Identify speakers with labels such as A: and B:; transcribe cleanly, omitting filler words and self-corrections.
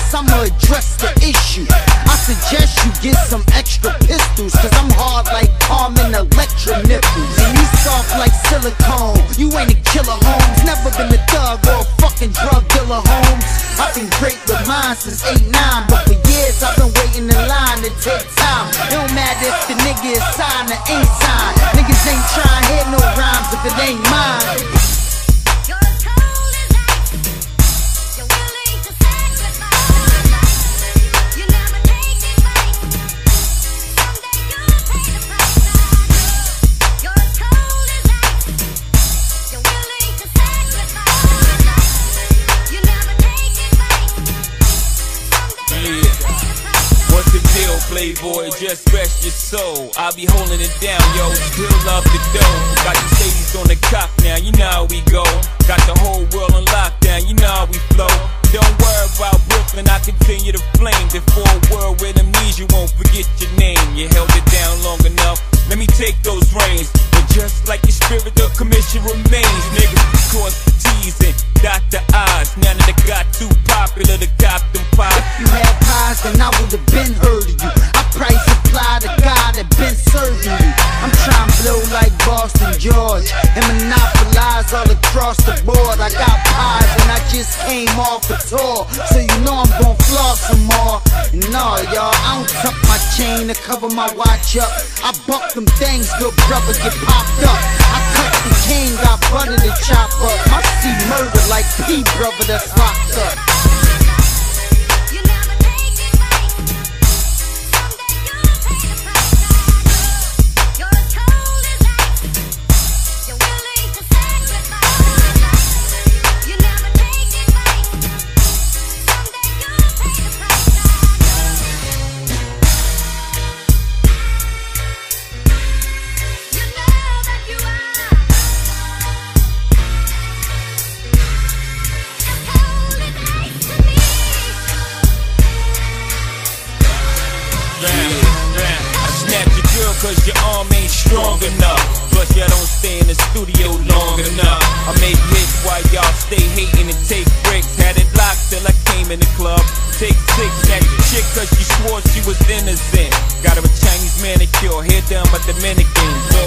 A: honest, I'ma address the issue. I suggest you get some extra pistols, cause I'm hard like Carmen Electra nipples. And you soft like silicone, you ain't a killer, Holmes. Never been a thug or a fucking drug dealer, Holmes. I've been great with mine since 8'9", but for years I've been waiting in line to take time. It don't matter if the nigga is signed or ain't signed. Niggas ain't trying to hear no rhymes if it ain't mine.
B: Playboy, just rest your soul. I'll be holding it down, yo. Still love the dough. Got these ladies on the cock now, you know how we go. Got the whole world on lockdown, you know how we flow. Don't worry about Brooklyn, I continue to flame. Before a world with amnesia, won't forget your name. You held it down long enough, let me take those reins. And just like your spirit, the commission remains. Niggas cause for teasing, dot the I's. Now that they got too popular to cop them pies.
A: If you had pies, then I would've been heard of you. I price supply the guy that been serving you. I'm trying to blow like Boston George and monopolize all across the board. I got pies and I just came off a tour, so you know I'm gon' floss some more. And no, y'all, I don't tuck my chain to cover my watch up. I bump them things, good brother get popped up. I cut the cane, got butter to chop up. I see murder like P brother that's locked up.
B: Cause your arm ain't strong enough. Plus y'all don't stay in the studio long enough. I make hits while y'all stay hating and take breaks. Had it locked till I came in the club. Take 6 at your chick cause she swore she was innocent. Got her a Chinese manicure, hair down by Dominicans.